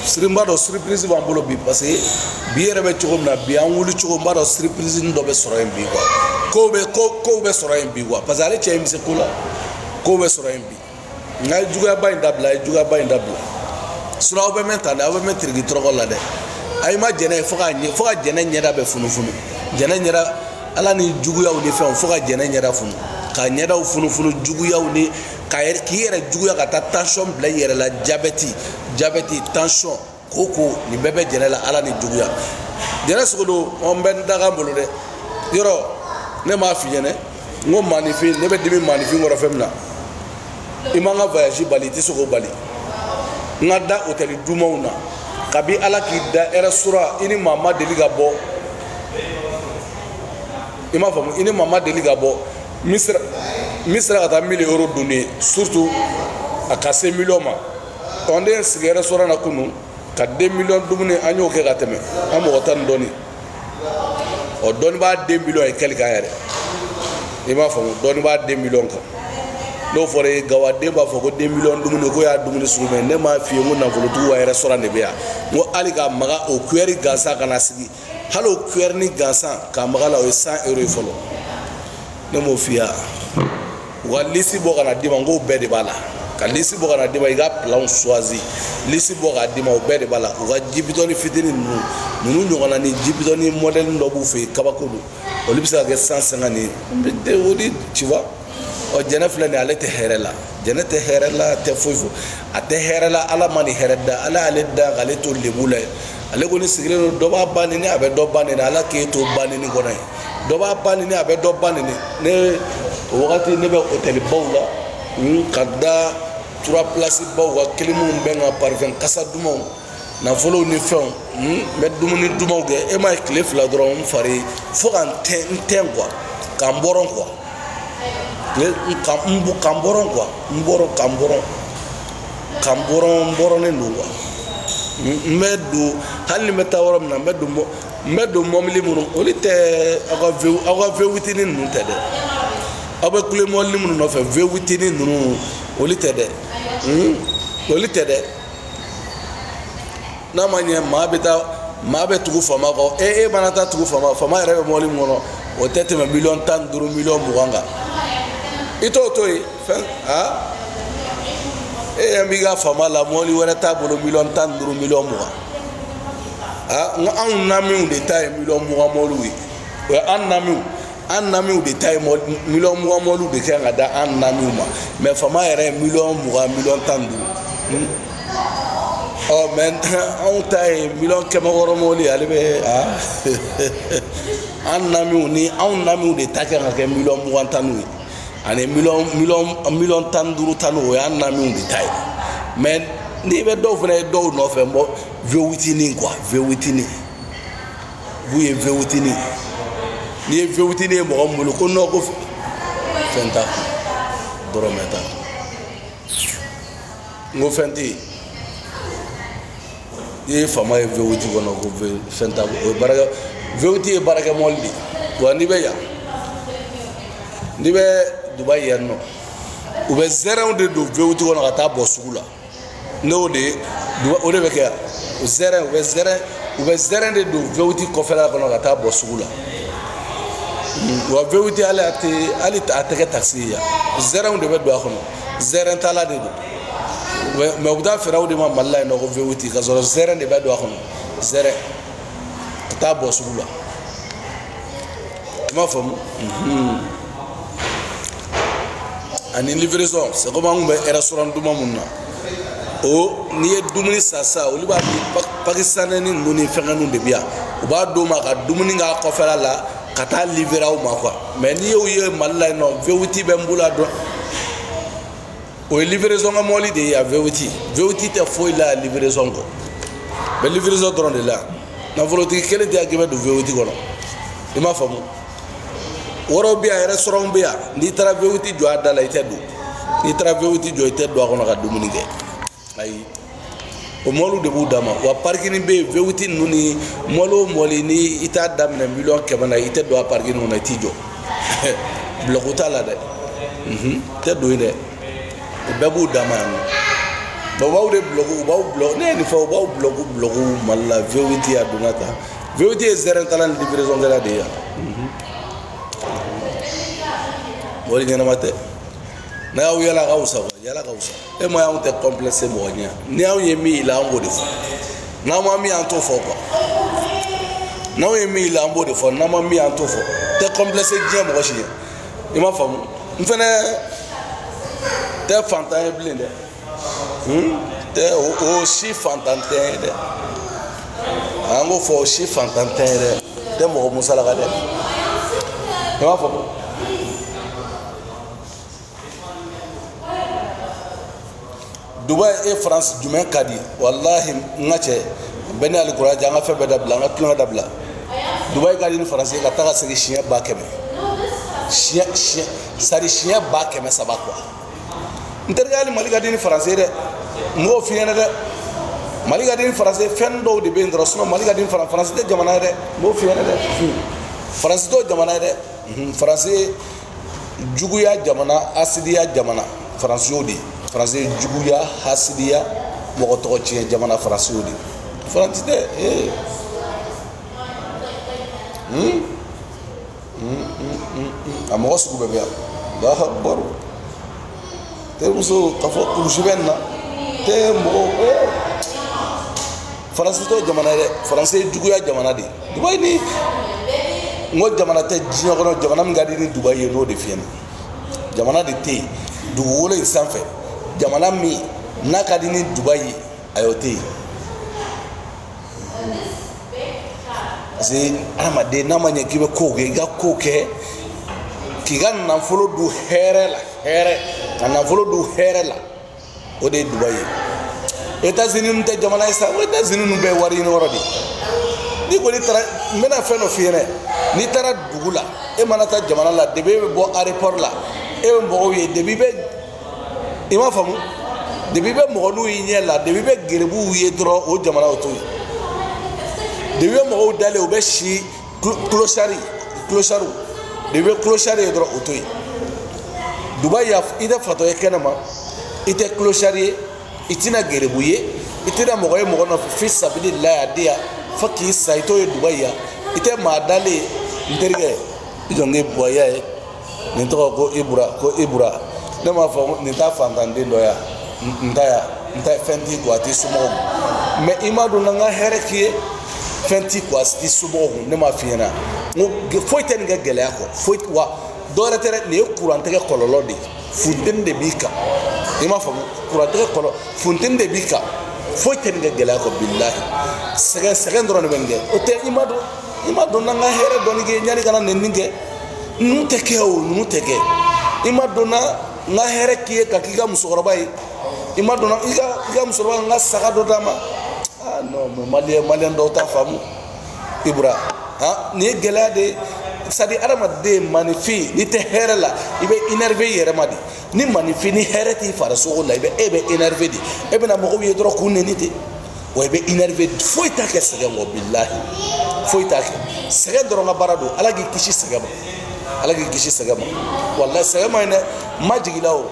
Srimba do surprise b'an bolo bi parce que bi yɛrɛ bɛ cogo min na bi an wuli cogo n b'a dɔn surprise dɔ bɛ sɔrɔ yen bi quoi kow bɛ sɔrɔ yen bi quoi parce que ale cɛ in bɛ se ko la kow bɛ sɔrɔ yen bi nka ye juguyaba in dabila a ye juguyaba in dabila sinon aw bɛ mɛn tan dɛ aw bɛ mɛn tiriki tɔrɔkɔ la dɛ a ye ma jɛnɛ ye fo ka jɛnɛ ɲɛda bɛ funufunu jɛnɛ ɲɛda ala ni juguyaw ni fɛnw fo ka jɛnɛ ɲɛda funu ka ɲɛdaw funufunu juguyaw ni k'i yɛrɛ juguya ka taa tension bila i yɛrɛ la jabɛti tension koko nin bɛɛ bɛ jɛnɛ la ala ni juguya jɛnɛ sugu don n bɛ n daga bolo dɛ yɔrɔ ne m'a f'i ɲɛna n ko maanifin ne bɛ dimi maanifin kɔrɔ fɛn min na i man ka voyage bali i tɛ se k'o bali n ka da hôtel dumanw na kabi ala k'i da restaurant i ni maa ma deli ka bɔ i m'a faamu i ni maa ma deli ka bɔ min sera ka taa 1000 € dunni surtout a ka se million ma ɔ ne ye n sigi restaurant na kunun ka 2 millions dumuni an y'o kɛ ka tɛmɛ an mɔgɔ tan ni dɔɔni ɔ dɔɔni b'a 2 millions ye kɛli kan yɛrɛ i m'a faamu dɔɔni b'a 2 millions kan n'o fɔra ye gawaden b'a fɔ ko 2 millions dumuni ko y'a dumuni sugu bɛɛ ne m'a f'i ye n ko nafolotigiw ka restaurant de bɛ yan n ko hali ka maga o cuillère gansan kana sigi hali o cuillère ni gansan ka maga la o ye 100 € ye fɔlɔ ne m'o f'i ye u ka liste bɔ ka na d'i ma n k'o bɛɛ de b'a la ka liste bɔ ka na d'i ma i ka plan choisi liste bɔ k'a d'i ma o bɛɛ de b'a la u ka ji bitɔni fitinin ninnu ɲɔgɔnna ni ji bitɔni modèle dɔ b'u fɛ yen kabako don olu bɛ se ka kɛ 150 ye o de tu vois ɔ jɛnɛ filɛ nin ye ale tɛ hɛrɛ la jɛnɛ tɛ hɛrɛ la tɛ foyi fo a tɛ hɛrɛ la ala ma nin hɛrɛ da ala y'ale da k'ale to lebu la ye ale ko ni sigilen don dɔ b'a ba nini a bɛ dɔ ba nini ala k'e to ba nini kɔnɔ ye dɔ b'a ba nini a bɛ dɔ ba nini ne o wagati ne bɛ hôtel baw la ka da 3 places baw ka kilimuw bɛ n ka parfum kasa dumanw nafolow ni fɛnw n bɛ dumuni dumanw kɛ e ma ye tile 2 dɔrɔn n fari fo ka n tɛn quoi ka n bɔrɔn quoi kan bɔrɔn quoi n bɔrɔnnen don quoi n bɛ don hali ni n bɛ taa yɔrɔ min na n bɛ don mɔbili minnu olu tɛ aw ka V8 ninnu tɛ dɛ aw bɛ kule mɔbili minnu nɔfɛ V8 ninnu olu tɛ dɛ olu tɛ dɛ n'a ma ɲɛ maa bɛ tugu fama kɔ e mana taa tugu fama yɛrɛ bɛ mɔbili min kɔnɔ o tɛ tɛmɛ 15 millions 20 kan i t'o to yen fɛn e ɲɛ b'i ka fama la mɔbili wɛrɛ t'a bolo 15 millions 20 n ko anw namiw de ta ye 20 millions mɔbiliw ye o ye an namiw de ta ye 20 millions mɔbiliw de kɛ ka da an namiw ma mais fama yɛrɛ ye 20 millions 15 ɔ mɛ anw ta ye 100 000 mɔbili ale bɛ an namiw de ta kɛ ka kɛ 20 tan ye ani 15 tan o ye an namiw de ta ye mais n'i bɛ dɔw fana ye dɔw nɔfɛ bɔ V8 quoi V8 bu ye V8 n'i ye V8 ye mɔgɔ min bolo ko non ko fɛn t'a dɔrɔmɛ t'a n ko fɛn tɛ yen n'i ye fama ye V8 kɔnɔ ko fɛn t'a o ye baarakɛ V8 ye baarakɛ mɔbili de ye wa n'i bɛ yan n'i bɛ Dubaï yan nɔ u bɛ zɛrɛnw de don V8 kɔnɔ ka taa bɔ sugu la n'o de ye o de bɛ kɛ yan u bɛ zɛrɛn de don V8 kɔfɛla kɔnɔ ka taa bɔ sugu la wa V8 hali a tɛ kɛ taxi ye yan zɛrɛnw de bɛ don a kɔnɔ zɛrɛn tala de don mais u bɛ taa feere aw de ma Mali la yen nɔ ko V8 ka sɔrɔ zɛrɛn de bɛ don a kɔnɔ zɛrɛn ka taa bɔ sugu la i m'a faamu ani livraison c'est comme an kun bɛ restaurant duman minnu na o n'i ye dumuni san sisan olu b'a di pakistanais ninnu ni fɛngɛnniw de bɛ yan u b'a d'o ma ka dumuni k'a kɔfɛla la ka taa livrer aw ma quoi mais n'i y'o ye Mali la yen nɔ V8 bɛ n bolo dɔn o ye livraison ka mɔbili de ye a V8 tɛ foyi la livraison kɔ mais livraison dɔrɔn de la nafolotigi kelen tɛ yan k'i bɛ don V8 kɔnɔ i m'a faamu wɔrɔw bɛ yan restaurant bɛ yan n'i taara V8 jɔ a da la i tɛ don n'i taara V8 jɔ i tɛ don a kɔnɔ ka dumuni kɛ ayi o mɔbiliw de b'u dama wa parking bɛ yen V8 ninnu ni mɔbili o mɔbili ni i t'a daminɛ 100 000 i tɛ don a parking kɔnɔ i t'i jɔ bloc t'a la dɛ i tɛ don yen dɛ o bɛɛ b'u dama yan nɔ babaw de bloc u b'aw bloc ne ye nin fɔ u b'aw bloc Mali la VOT a donna tan VOT ye zɛrɛn talan ni livraison kɛla de ye yan mɔbili ɲɛnama tɛ n'a y'aw yala ka wusa yala ka wusa e ma y'anw tɛ complexe mɔgɔ ɲɛ ni anw ye min yila an b'o de fɔ n'an ma min an t'o fɔ quoi n'anw ye min yila an b'o de fɔ n'an ma min an t'o fɔ tɛ complexe diɲɛ mɔgɔ si ye i m'a faamu n fɛnɛ tɛ fantan ye bilen dɛ tɛ o si fantan tɛ ye dɛ an k'o fɔ o si fantan tɛ ye dɛ tɛ mɔgɔ musalaka dɛ i m'a faamu Dubai et France jumɛn ka di walahi n ka cɛ bɛɛ ni alikuraja an ka fɛn bɛɛ dabila an ka tulonkɛ dabila Dubai ka di ni France ye ka taa ka segin siɲɛ 100,000 sari siɲɛ 300,000 quoi n terikɛ hali Mali ka di ni France ye dɛ n b'o f'i ɲɛna dɛ Mali ka di ni France ye fɛn dɔw de bɛ yen dɔrɔn sinon Mali ka di ni France tɛ jamana ye dɛ n b'o f'i ɲɛna dɛ France t'o jamana ye dɛ France juguya jamana asidiya jamana France y'o de ye France juguya hasidiya mɔgɔ tɔgɔ tiɲɛ jamana France y'o de ye France tɛ a mɔgɔ sugu bɛɛ bɛ yan Allahu Akbar terimuso k'a fɔ kulusi bɛ nin na tɛ mɔgɔ France t'o jamana ye dɛ France ye juguya jamana de ye Dubai ni n ko jamana tɛ diɲɛ kɔnɔ jamana min ka di ni Dubai ye n'o de fiyɛ nin jamana de tɛ yen dugukolo in sanfɛ jamana min n'a ka di ni Dubai ye a y'o tɛ yen parce que adamaden n'a ma ɲɛ k'i bɛ kow kɛ i ka kow kɛ k'i ka nafolo don hɛrɛ la ka nafolo don hɛrɛ la o de ye Dubai ye États-Unis ninnu tɛ jamana ye sa o États-Unis ninnu bɛɛ ye wari ɲini yɔrɔ de ye n'i kɔni taara n bɛna fɛn dɔ f'i ɲɛna n'i taara dugu la e mana taa jamana la depuis e bɛ bɔ aéroport la e bɛ mɔgɔw ye depuis bɛ i m'a faamu depuis bɛ mɔgɔ n'u y'i ɲɛ la depuis bɛ gerebuw ye dɔrɔn o jamana o to yen depuis bɛ mɔgɔw dalen u bɛ si clochard depuis bɛ clochard ye dɔrɔn o to yen Dubai i tɛ fatɔ ye kɛnɛma i tɛ clochard ye i tɛna gerebu ye i tɛna mɔgɔ ye mɔgɔ nɔfɛ fi sabilillahi a di yan fo k'i sa i t'o ye Dubai yan i tɛ maa dalen ye n terikɛ i jɔ n k'e buwaya ye nin tɔgɔ ko Ibura ne m'a fɔ nin t'a fantanden dɔ yan n tɛ fɛn t'i kun a t'i somɔgɔw kun mais i m'a dɔn n ka hɛrɛ k'i ye fɛn t'i kun a t'i somɔgɔw kun ne m'a f'i ɲɛna n ko foyi tɛ nin kɛ gɛlɛya kɔ foyi wa dɔwɛrɛ tɛ dɛ nin ye kurantigɛ kɔlɔlɔ de ye funteni de b'i kan i m'a faamu kurantigɛ kɔlɔlɔ funteni de b'i kan foyi tɛ nin kɛ gɛlɛya kɔ bilahi sɛgɛn dɔrɔn de bɛ nin kɛ o tɛ i m'a dɔn n ka hɛrɛ dɔɔni kɛ yanni kana nɛni kɛ ninnu tɛ kɛ o ninnu tɛ kɛ i m'a dɔn n ka hɛrɛ k'i ye ka k'i ka musokɔrɔba ye i m'a dɔn i ka musokɔrɔba n ka saga dɔ d'a ma ah non mais maliyɛn dɔw t'a faamu Ibra nin ye gɛlɛya de ye c'est à dire adamaden maninfin n'i tɛ hɛrɛ la i bɛ énervé i yɛrɛ ma de ni maninfin ni hɛrɛ t'i farisogo la e bɛ énervé de e bɛna mɔgɔw ye dɔrɔn k'u nɛni ten wa i bɛ énervé foyi t'a kɛ sɛgɛn kɔ bilahi foyi t'a kɛ sɛgɛn dɔrɔn ka baara don Ala k'i kisi sɛgɛn ma Ala k'i kisi sɛgɛn ma walahi sɛgɛn ma ɲi dɛ n ma jigin i la o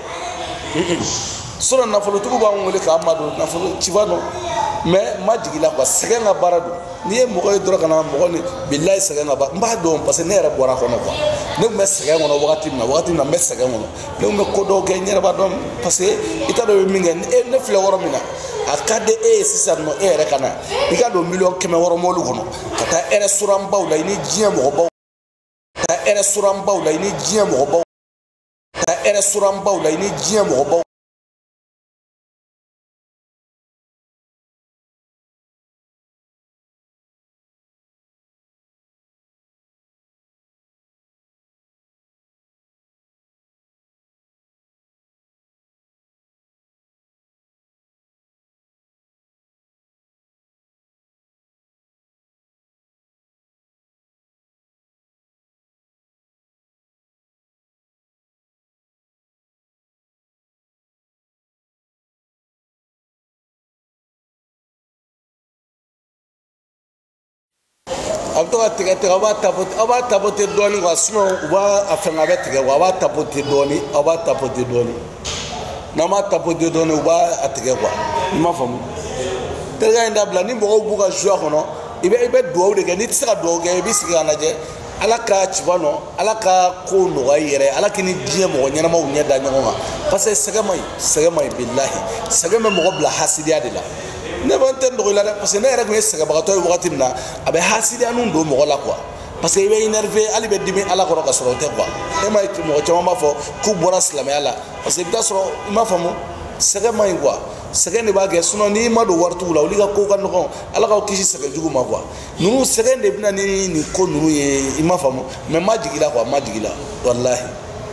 sinon nafolotigiw b'an wele k'an ma don nafolo ci b'a dɔn mais n ma jigin i la quoi sɛgɛn ka baara don n'i ye mɔgɔ ye dɔrɔn ka na mɔgɔ ni bilahi sɛgɛn ka baara n b'a dɔn parce que ne yɛrɛ bɔra a kɔnɔ quoi ne tun bɛ sɛgɛn kɔnɔ wagati min na n bɛ sɛgɛn kɔnɔ ne tun bɛ ko dɔw kɛ n yɛrɛ b'a dɔn parce que i t'a dɔn i bɛ min kɛ ne filɛ yɔrɔ min na a ka di e ye sisan nɔ e yɛrɛ ka na i ka don 1,100,000 mɔbili kɔnɔ ka taa restaurant baw la i ni diɲɛ mɔgɔbaw ka taa restaurant baw la i ni diɲɛ mɔgɔbaw ka taa restaurant baw la i ni diɲɛ mɔgɔbaw a bɛ to ka tigɛ tigɛ aw b'a tapoter dɔɔni quoi sinon u b'a a fɛn a bɛ tigɛ quoi a b'a tapoter dɔɔni aw b'a tapoter dɔɔni n'a ma tapoter donné ou ba atege quoi il m'a famu terrain d'abla ni mɔgɔw b'u ka joie kɔnɔ i bɛ duwawu de kɛ n'i tɛ se ka duwawu kɛ i b'i sigi ka lajɛ ala ka tu vois non ala ka ko nɔgɔya i yɛrɛ ala k'i ni diɲɛ mɔgɔ ɲɛnamaw ɲɛ da ɲɔgɔn kan parce que sɛgɛ man ɲi bilahi sɛgɛ bɛ mɔgɔ bila hasidiya de la ne bɛ n tɛ nɔgɔ la dɛ parce que ne yɛrɛ tun ye sɛgɛbagatɔ ye wagati min na a bɛ hasidiya nun don mɔgɔ la quoi parce que i bɛ énervé hali bɛ dimi ala kɔrɔ ka sɔrɔ o tɛ quoi e ma ye mɔgɔ caman b'a fɔ k'u bɔra silamɛya la parce que i bɛ taa sɔrɔ i m'a faamu sɛgɛ man ɲi quoi sɛgɛ de b'a kɛ sinon n'i ma don waritigiw la olu ka ko ka nɔgɔn ala k'aw kisi sɛgɛ jugu ma quoi ninnu sɛgɛ de bɛna ni nin ko ninnu ye i m'a faamu mais ma jigi la quoi ma jigi la walahi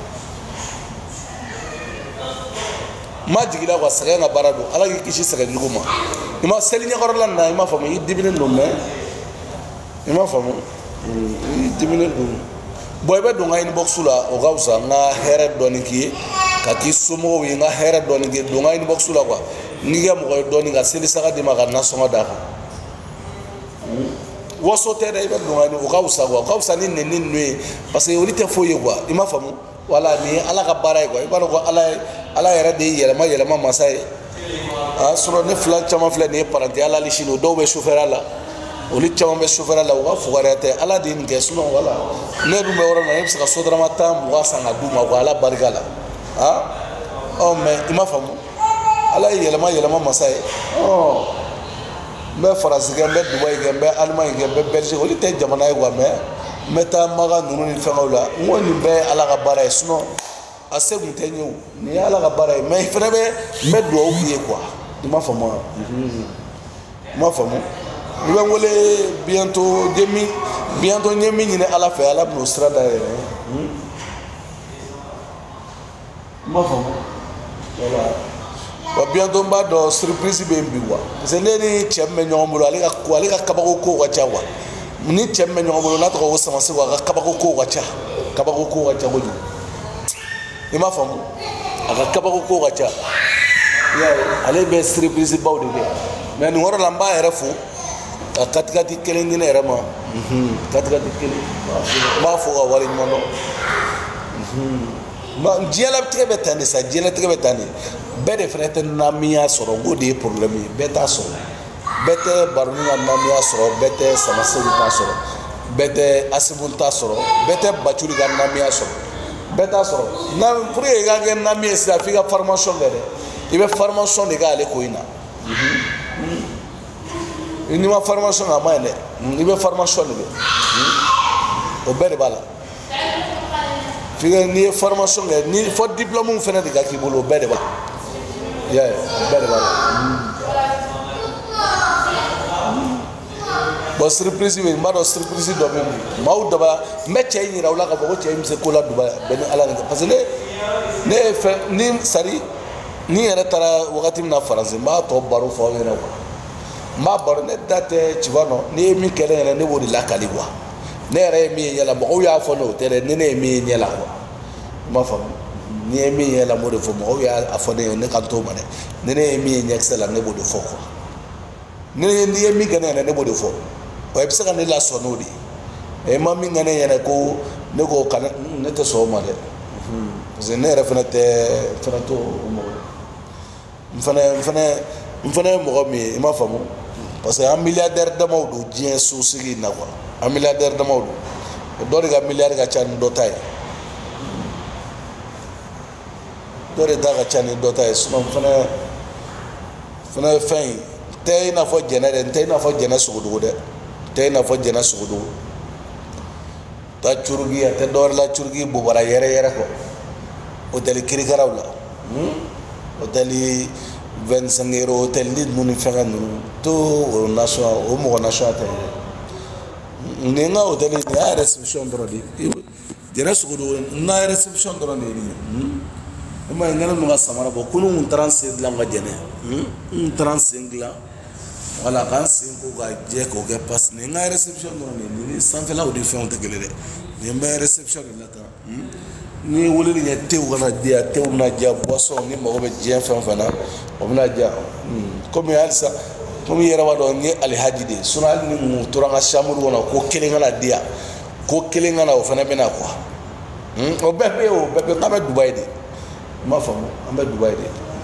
ma jigi la quoi sɛgɛ ka baara don ala k'i kisi sɛgɛ jugu ma i ma seli ɲɛkɔrɔla nin na i m'a faamu i diminen don mais i m'a faamu i diminen don bon i bɛ don n ka inbox la o ka fisa n ka hɛrɛ dɔɔni k'i ye ka k'i somɔgɔw ye n ka hɛrɛ dɔɔni k'i ye don n ka inbox la quoi n'i kɛ mɔgɔ ye dɔɔni ka seli saga d'i ma ka nasɔngɔ d'a kan waso tɛ dɛ i bɛ don n ka o ka fisa quoi o ka fisa ni nɛni ninnu ye parce que olu tɛ foyi ye quoi i m'a faamu wala nin ye ala ka baara ye quoi i b'a dɔn ko ala yɛrɛ de ye yɛlɛma masa ye a sɔrɔ ne fila caman filɛ nin ye paranti ala hali sini o dɔw bɛ sufɛra la olu caman bɛ sufɛra la u ka fugariya tɛ ala de ye nin kɛ sinon wala ne dun bɛ yɔrɔ min na ne bɛ se ka sotarama 10 20 san ka d'u ma quoi ala barika la mais i m'a faamu ala ye yɛlɛma masa ye n bɛ faransi kɛ n bɛ dubayi kɛ n bɛ alimaɲi kɛ n bɛ belgique olu tɛ jamana ye quoi mais n bɛ taa maga ninnu ni fɛngɛw la n ko nin bɛɛ ye ala ka baara ye sinon a se kun tɛ n ye o nin ye ala ka baara ye mais fɛnɛ n bɛ duwawu k'i ye quoi i m'a faamu wa i m'a faamu i bɛ n wele bientôt n ye min ɲini ala fɛ ala bɛn'o sira da yɛrɛ i m'a faamu voilà wa bientôt n b'a dɔn surprise bɛ yen bi quoi parce que ne ni cɛ min bɛ ɲɔgɔn bolo ale ka kabako kow ka ca quoi ni cɛ min bɛ ɲɔgɔn bolo n'a tɔgɔ ko samasi quoi a ka kabako kow ka ca kojugu i m'a faamu a ka kabako kow ka ca ale bɛ surprise baw de kɛ mais nin yɔrɔ la n b'a yɛrɛ fo ka katikati kelen di ne yɛrɛ ma katikati kelen n b'a fo ka wale ɲuman dɔn diɲɛlatigɛ bɛ tan de sa diɲɛlatigɛ bɛ tan de bɛɛ de fana tɛ namiya sɔrɔ n ko de ye problème ye bɛɛ t'a sɔrɔ bɛɛ tɛ baroni ka namiya sɔrɔ bɛɛ tɛ samasegi t'a sɔrɔ bɛɛ tɛ asibu t'a sɔrɔ bɛɛ tɛ bacuri ka namiya sɔrɔ bɛɛ t'a sɔrɔ pour que i ka kɛ nami ye sisan f'i ka formation kɛ dɛ i bɛ formation de kɛ ale ko in na n'i ma formation kɛ a ma ɲi dɛ i bɛ formation de kɛ o bɛɛ de b'a la f'i ka n'i ye formation kɛ ni fɔ diplôme fana de ka k'i bolo o bɛɛ de b'a la i y'a ye o bɛɛ de b'a la bon surprise bɛ yen n b'a dɔn surprise dɔ bɛ yen maaw daba n bɛ cɛ in yira u la k'a fɔ ko cɛ in bɛ se ko la Dubayi bɛɛ ni ala de kɛ parce que ne ye fɛn ni sari ni yɛrɛ taara wagati min na Faransi n b'a tɔ baro fɔ aw ɲɛna quoi n b'a baro ne da tɛ tu vois non n'i ye min kɛ ne yɛrɛ ne b'o de lakali quoi ne yɛrɛ ye min ye ɲɛ la mɔgɔw y'a fɔ ne o tɛ dɛ ni ne ye min ye ɲɛ la quoi i m'a faamu ni ye min ye ɲɛ la n b'o de fɔ mɔgɔw y'a fɔ ne ye ne kan t'o ma dɛ ni ne ye min ye ɲɛkisɛ la ne b'o de fɔ quoi n'i ye min kɛ ne yɛrɛ ne b'o de fɔ wa i bɛ se ka ne lasɔn n'o de ye ma min kɛ ne ɲɛna ko ne ko ka ne tɛ sɔn o ma dɛ parce que ne yɛrɛ fana t'o mɔgɔ n fana ye mɔgɔ min ye i m'a faamu parce que an milliardaire damaw don diɲɛ so sigi in na quoi an milliardaire damaw don dɔ de ka milliard ka ca ni dɔ ta ye dɔ de ta ka ca ni dɔ ta ye sinon n fana ye fɛn ye tɛ i n'a fɔ jɛnɛ dɛ n tɛ i n'a fɔ jɛnɛ sogodogo dɛ tɛ i n'a fɔ jɛnɛ sogodogo ta curugi a tɛ dɔwɛrɛ la curugi bobara yɛrɛ kɔ hôtel kirikaraw la hôtel 25 euros hôtel ninnu ni fɛngɛ ninnu to o national o mɔgɔ national tɛ nin ka hôtel nin y'a réception dɔrɔn de jɛnɛ sogodogo n ka réception dɔrɔn de ye nin ye i m'a ye n kɛlen don ka samara bɔ kunun n taara n sen dilan ka jɛnɛ n taara n sen dilan wala k'an sen ko ka jɛ k'o kɛ passe nin ka réception dɔrɔn de ye nin sanfɛlaw de fɛnw tɛ kelen dɛ nin bɛ réception de la tan ni ye weleli kɛ tew kana di yan tew bɛna diya boisson ni mago bɛ diɲɛ fɛn fɛn na o bɛna diya komi halisa komi i yɛrɛ b'a dɔn n ye alihaji de ye sinon hali ni mun tora n ka chambre kɔnɔ ko kelen kana di yan ko kelen kana o fana bɛna quoi o bɛɛ bɛ yen o bɛɛ bɛ k'an bɛ Dubayi de i m'a faamu an bɛ Dubayi de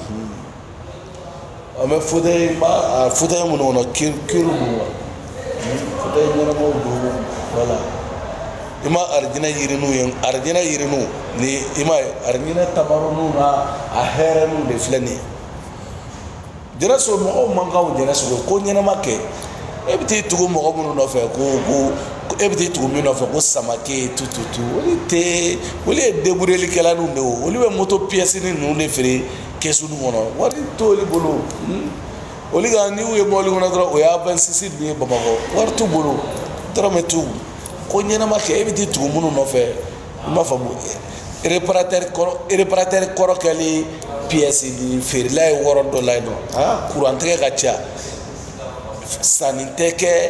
ame fauteuil ma fauteuil mun no kiru do fauteuil ngana mo do wala ima arjina yirinu ni ima arjina tabarunu na a heranu de flani jena so mo mangaw jena so ko nyana make ebiti tugu mo mo no fe ko ebiti tugu mi no fe ko samake tututu woli debureli kala nu ne woli be moto pièce ni nu le fere kesu nu wono wari toli bolo oli ga ni we mo li wona dro o ya 26 ni babako wartu bolo dro metu ko nyana make ebiti tugu mo no fe ma fa bu réparateur koro kali pièce ni fere lay woro do lay no ha courant ke gacha saniteke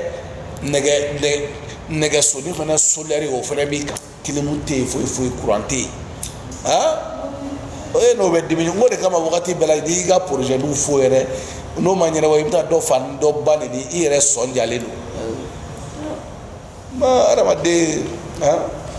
nege soni fana solaire o fana bi kilimunte foi courante ha o no be dimi ngode kama wakati bela di ga projet du fo ere no manyere wa imta do fan do bani di ire sonjale do ma ara de ha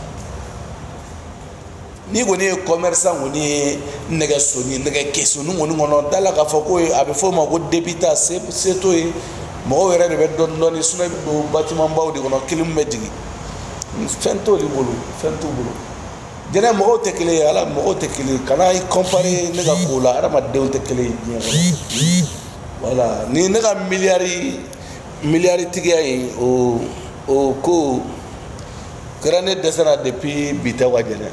ni goni commerçant goni nege soni nege keso nu ngoni ngono dala ka fo ko abe fo ma ko débita c'est to mo wéré de don ni suna do bâtiment baw de kono kilim medigi fento li bolu fento bolu jene mo te kele ala mo te kele kana i comparer ne ga kola ara ma de te kele ni voilà ni ne ga milliard tigay o ko grande descend depuis bita wajene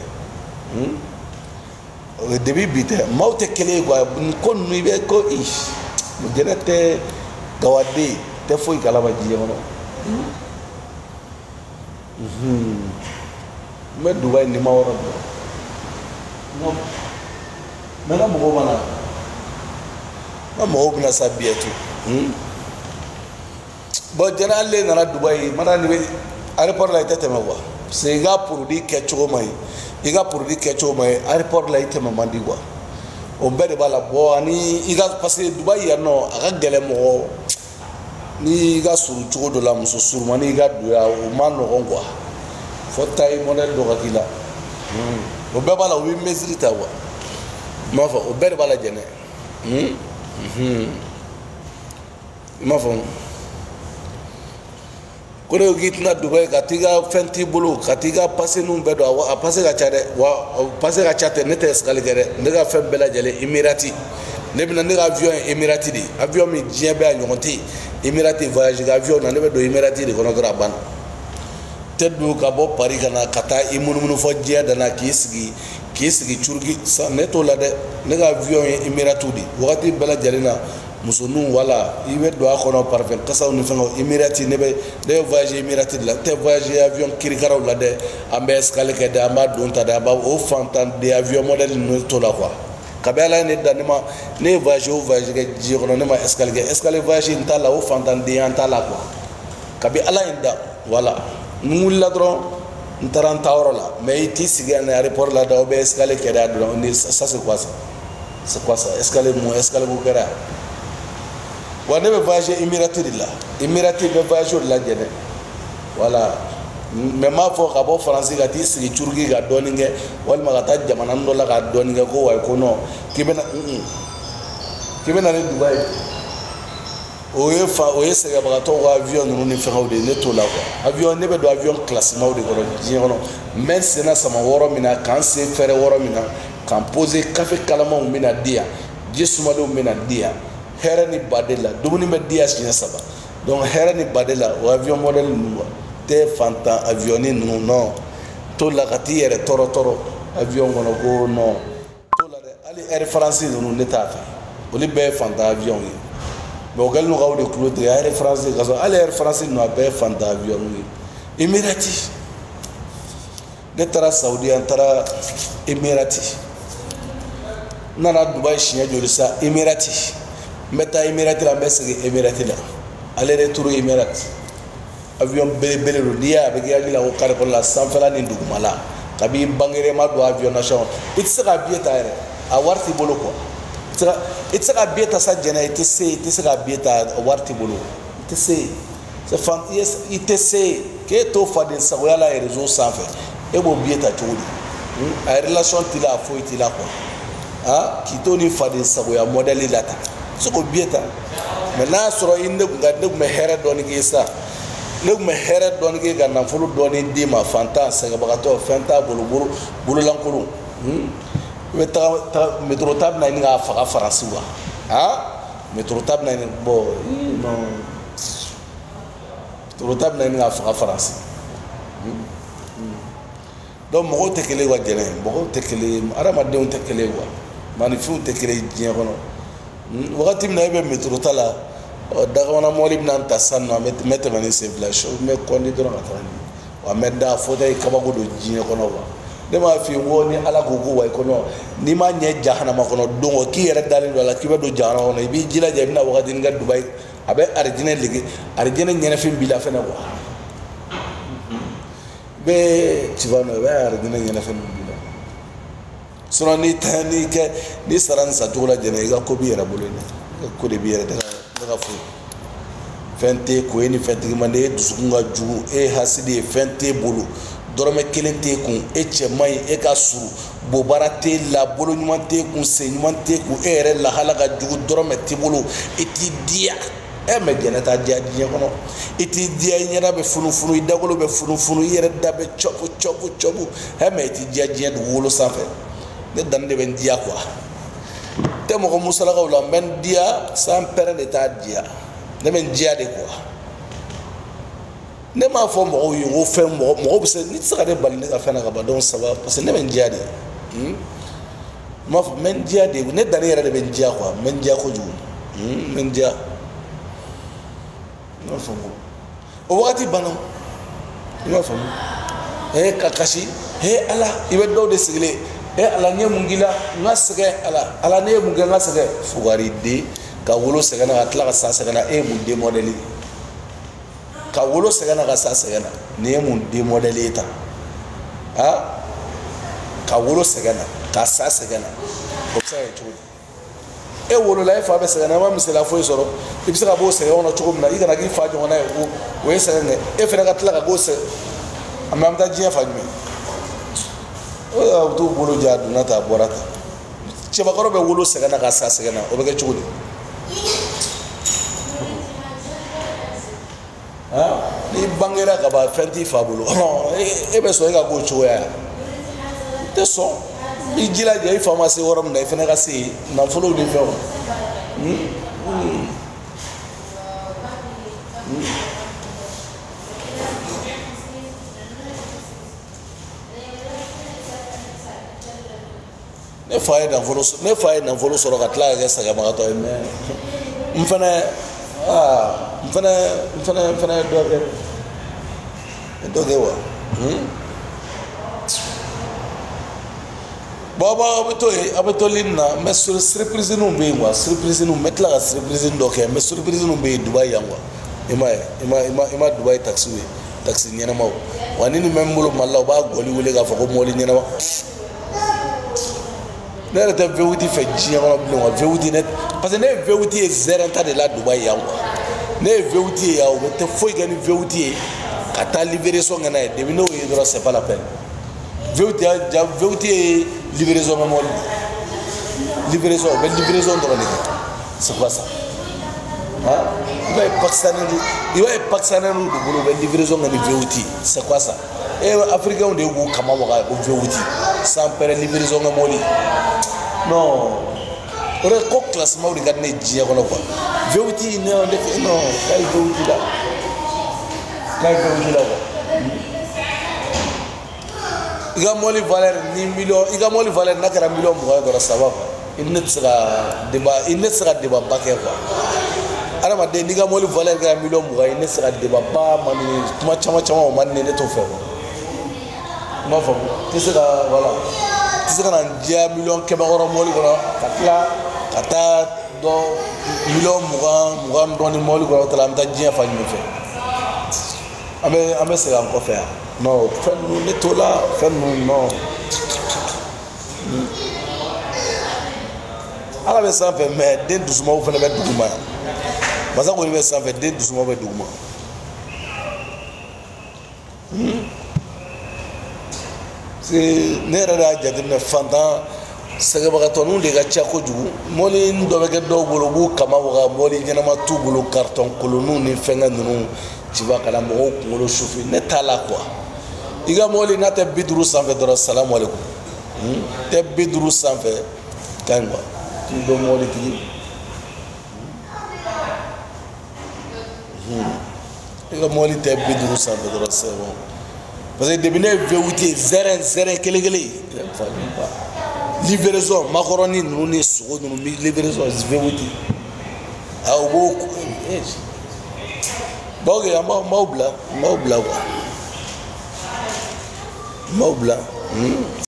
depuis bita mo te kele ko kon ni be ko ish jene te gawade te foi kala ba jiye wono me Dubai ni mawara no mena mo bana ma mo bina sabietu bo jana le na Dubai mana ni airport la tete mewa se ga produit ke chogo mai iga produit ke chogo mai airport la tete mandi wa o bede bala bo ani iga passer Dubai ya no aga gele mo ni ga suru chogo do la muso suru mani ga do ya o man no ngwa fotai model do kakila o be bala wi mesri tawa ma fa o bede bala jene ma fa ko re gitna Dubai katiga fenti bulu katiga passer num bedo a passer ga chade wa passer ga chate nete escale gere ndega fem bela jele Emirati ne bina ne avion Emirati di avion mi jiebe a nyonti Emirati voyage avion na ne be do Emirati di kono gra ban teddu ka bo Paris kana kata imunu fo jieda na kisigi churgi sa neto la de ne avion Emirati di wakati bela jele na musonu wala ibe do akono parfait kasaw ni fengo Emirati ne be de voyage Emirati la te voyage avion kirikaraw la de ambe escale ke de amba donta da ba o fantan de avion model no to la quoi kabela ne danima ne voyage ke jiro ne ma escale voyage intala o fantan de antala quoi kabi ala inda wala mulla dron ntaranta orola mais ti sigane aéroport la da o be escale ke da do ni ça c'est quoi ça escale ko kera wa ne be voyage Emirati la Emirati be voyage la jene voilà mais ma fo ka bo France ga ti sigi churgi ga doninge wal ma ta jamana ndo la ga doninge ko way ko no kibena ne Dubai o ye sega ba to avion no ni fengo de ne to la ko avion ne be do avion classement de ko jino mais c'est na sama woro mina kan se fere woro mina kan poser café kalama mina dia jesuma do mina dia herani badela dumuni me dia sina saba donc herani badela o avion model nuwa te fanta avioni non to la katiere toro avion gono go no to la ali air France no neta oli be fanta avion yi bo gal no gawde cloud air France gaso ali air France no be fanta avion yi Emirati de tara Saudi antara Emirati nana Dubai shinya jolisa Emirati meta Emirati la mesege Emirati la aller retour Emirati avion bele ro dia be gari la ko kare ko la sanfala ni ndugumala kabi bangere ma do avion nation itsa bieta ere a warti bolo ko itsa bieta sa jena itsa bieta warti bolo itsa se fan yes itsa ke to fadin sa wala rezo sanfe e bo bieta chodi a relation tila fo itila ko ha kitoni fadin sa ya modeli lata soko bieta mais n'a sɔrɔ i ne kun bɛ hɛrɛ dɔɔni k'i sa ne kun bɛ hɛrɛ dɔɔni k'i ka nafolo dɔɔni d'i ma fantan sɛgɛbagatɔ fɛn t'a bolo bololankolon i bɛ taga métro ta bɛna ɲini k'a faga faransi wa métro ta bɛna ɲini bon non métro ta bɛna ɲini k'a faga faransi donc mɔgɔw tɛ kelen wa jɛnɛ mɔgɔw tɛ kelen adamadenw tɛ kelen wa maanifinw tɛ kelen diɲɛ kɔnɔ wagati min na e bɛ métro ta la dagamana mɔbili bɛna n ta sisan nɔ n bɛ tɛmɛ ni senfila n bɛ kɔndi dɔrɔn ka taga ni wa n bɛ da fauteuil kabako don diɲɛ kɔnɔ wa ne m'a f'i ye ko ni ala ko ko wa i kɔnɔ n'i ma ɲɛ jahanama kɔnɔ don o k'i yɛrɛ dalen don a la k'i bɛ don jahanama kɔnɔ i b'i jilaja i bɛna wagatinin kɛ Dubaï a bɛ arijinɛ lege arijinɛ ɲɛnɛfin b'i la fɛnɛ quoi bɛɛ ci b'a nɔ i bɛ arijinɛ ɲɛnɛfin b'i la sinon ni sara nin sacogo la jɛnɛ i ka ko b'i yɛrɛ bolo yen i ka ko de b'i yɛrɛ tɛ ka foyi fɛn t'e ko e ni fɛntigi man di e dusukun ka jugu e ye hasidi ye fɛn t'e bolo dɔrɔmɛ kelen t'e kun e cɛ man ɲi e ka suru bobara t'e la bolo ɲuman t'e kun sen ɲuman t'e kun e yɛrɛ lahala ka jugu dɔrɔmɛ t'i bolo i t'i diya mɛ jɛnɛ t'a diya diɲɛ kɔnɔ i t'i diya i ɲɛda bɛ funufunu i dagolo bɛ funufunu i yɛrɛ da bɛ cɔpu mɛ i t'i diya diɲɛ dugukolo sanfɛ ne danni de bɛ n diya quoi tɛ mɔgɔ musalakaw la n bɛ n diya san pɛrɛn de t'a diya ne bɛ n diya de quoi ne m'a fɔ mɔgɔw ye ko fɛn mɔgɔ bɛ se ni tɛ se ka ne bali ne ka fɛn na ka ban donc ça va parce que ne bɛ n diya de n m'a fɔ n bɛ n diya de ne danni yɛrɛ de bɛ n diya quoi n bɛ n diya kojugu n bɛ n diya i m'a faamu o wagati banna i m'a faamu ka kasi ala i bɛ dɔw de sigilen ala n ye mun k'i la n ka sɛgɛn ala ne ye mun kɛ n ka sɛgɛn fugariden ka wolo sɛgɛn na ka tila ka sa sɛgɛn na e ye mun demodɛli ka wolo sɛgɛn na ka sa sɛgɛn na ni ye mun demodɛli ye tan ka wolo sɛgɛn na ka sa sɛgɛn na o bɛ se ka kɛ cogo di e wolola e fa bɛ sɛgɛn na e ma misaliya foyi sɔrɔ i bɛ se ka bɔ o sɛgɛn kɔnɔ cogo min na i kana k'i fa ɲɔgɔnna ye o ye sɛgɛn kɛ e fana ka tila ka k'o sɛgɛn a mɛ an bɛ taa diɲɛ fa jumɛn o bɛ t'u bolo ja a donna ta a bɔra ta cɛbakɔrɔ bɛ wolo sɛgɛn na ka sa sɛgɛn na o bɛ kɛ cogo di n'i bangera ka ban fɛn t'i fa bolo e bɛ sɔn e ka k'o cogoya ye i tɛ sɔn i jilaja i fa ma se yɔrɔ min na i fana ka se yen nafolow ni fɛnw ne fa ye nafolo sɔrɔ ka tila ka kɛ sɛgɛnbagatɔ ye mais n fana ye dɔ kɛ wa bon aw bɛ to yen aw bɛ to nin na mais surprise bɛ yen quoi surprise n bɛ tila ka surprise dɔ kɛ mais surprise bɛ yen Dubaï yan quoi i ma Dubaï taxi ye taxi ɲɛnamaw wa ni nin bɛ n bolo Mali la u b'a gɔli wele k'a fɔ ko mɔbili ɲɛnama ne yɛrɛ tɛ VWT fɛ diɲɛ kɔnɔ bilen wa VWT ne parce que ne ye VWT ye zɛrɛn ta de la Dubaï yan quoi ne ye VWT ye yan o bɛ tɛ foyi kɛ ni VWT ye ka taa livraison kɛ n'a ye depuis n'o ye dɔrɔn c'est pas la peine VWT ye livraison kɛ mɔbili livraison o bɛ livraison dɔrɔn de kɛ c'est quoi ça i b'a ye pakistanais de bolo u bɛ livraison kɛ ni VWT c'est quoi ça africains de k'u kama waga o VWT sans pɛrɛn livraison kɛ mɔbili non o de ko classement de ka di ne ye diɲɛ kɔnɔ quoi VWT non k'a ye VWT la quoi i ka mɔbili valeur ni million i ka mɔbili valeur n'a kɛra million 20 ye dɔrɔn ça va quoi i ne tɛ se ka débat ba kɛ quoi adamaden n'i ka mɔbili valeur kɛra million 20 ye ne tɛ se ka débat ba man di ne kuma caman o man di ne t'o fɛ quoi i m'a faamu tɛ se ka voilà tɛ se ka na n diya million 100 wɔɔrɔ mɔbili kɔnɔ ka tila ka taa dɔ million 20 dɔɔni mɔbili kɔnɔ tala an bɛ taa diɲɛ fa jumɛn fɛ an bɛ segin an kɔfɛ yan non fɛn ninnu ne t'o la fɛn ninnu non ala bɛ sanfɛ mais den dusumaw fana bɛ duguma yan masa kɔni bɛ sanfɛ den dusumaw bɛ duguma ne yɛrɛ de y'a jateminɛ fantan sɛgɛbagatɔ ninnu de ka ca kojugu mɔbili dɔ bɛ kɛ dɔw bolo u b'u kama waga mɔbili ɲɛnama t'u bolo karitɔn kolonninw ni fɛnkɛ ninnu ci ba kana mɔgɔw kunkolo sufi ne t'a la quoi i ka mɔbili n'a tɛ 50 sanfɛ dɔrɔn salamu aleykum tɛ 50 sanfɛ ka ɲi quoi k'i dɔn mɔbili tigi i ka mɔbili tɛ 50 sanfɛ dɔrɔn c'est bon parce que depuis ne ye V8 zɛrɛn kelen livraison macaroni ninnu ni sogo ninnu livraison V8 u b'o ok an b'aw bila quoi n b'aw bila